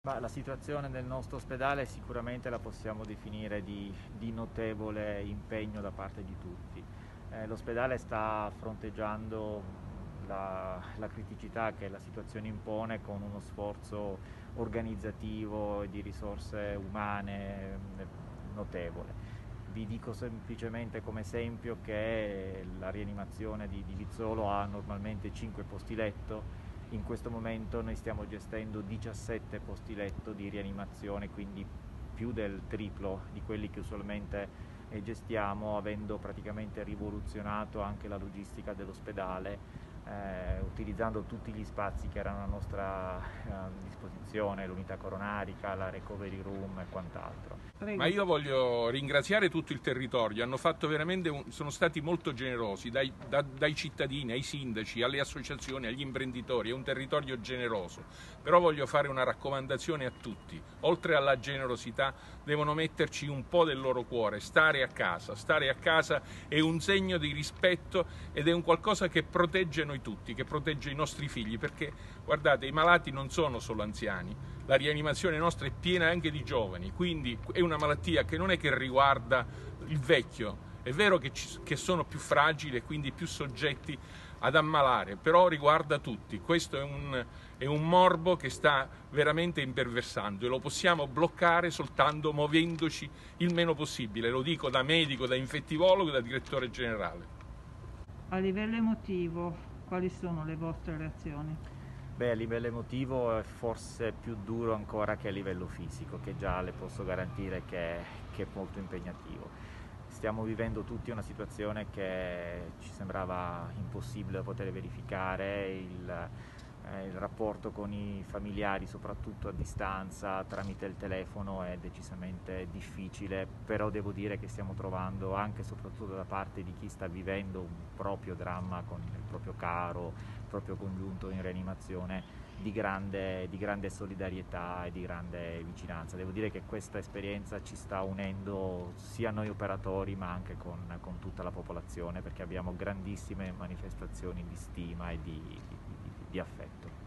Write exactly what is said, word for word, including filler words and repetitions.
Ma la situazione del nostro ospedale sicuramente la possiamo definire di, di notevole impegno da parte di tutti. Eh, l'ospedale sta fronteggiando la, la criticità che la situazione impone con uno sforzo organizzativo e di risorse umane eh, notevole. Vi dico semplicemente come esempio che la rianimazione di, di Vizzolo ha normalmente cinque posti letto. In questo momento noi stiamo gestendo diciassette posti letto di rianimazione, quindi più del triplo di quelli che usualmente eh, gestiamo, avendo praticamente rivoluzionato anche la logistica dell'ospedale, eh, utilizzando tutti gli spazi che erano a nostra eh, disposizione, l'unità coronarica, la recovery room e quant'altro. Ma io voglio ringraziare tutto il territorio, hanno fatto veramente un, sono stati molto generosi, dai, da, dai cittadini, ai sindaci, alle associazioni, agli imprenditori, è un territorio generoso. Però voglio fare una raccomandazione a tutti, oltre alla generosità devono metterci un po' del loro cuore, stare a casa, stare a casa è un segno di rispetto ed è un qualcosa che protegge noi tutti, che protegge i nostri figli, perché guardate, i malati non sono solo anziani, la rianimazione nostra è piena anche di giovani, quindi è una malattia che non è che riguarda il vecchio, è vero che, ci, che sono più fragili e quindi più soggetti ad ammalare, però riguarda tutti. Questo è un, è un morbo che sta veramente imperversando e lo possiamo bloccare soltanto muovendoci il meno possibile, lo dico da medico, da infettivologo, da direttore generale. A livello emotivo, quali sono le vostre reazioni? Beh, a livello emotivo è forse più duro ancora che a livello fisico, che già le posso garantire che, che è molto impegnativo. Stiamo vivendo tutti una situazione che ci sembrava impossibile da poter verificare, il, eh, il rapporto con i familiari, soprattutto a distanza, tramite il telefono, è decisamente difficile, però devo dire che stiamo trovando, anche e soprattutto da parte di chi sta vivendo un proprio dramma con il proprio caro, il proprio congiunto in rianimazione, di grande, di grande solidarietà e di grande vicinanza. Devo dire che questa esperienza ci sta unendo sia noi operatori ma anche con, con tutta la popolazione, perché abbiamo grandissime manifestazioni di stima e di, di, di, di affetto.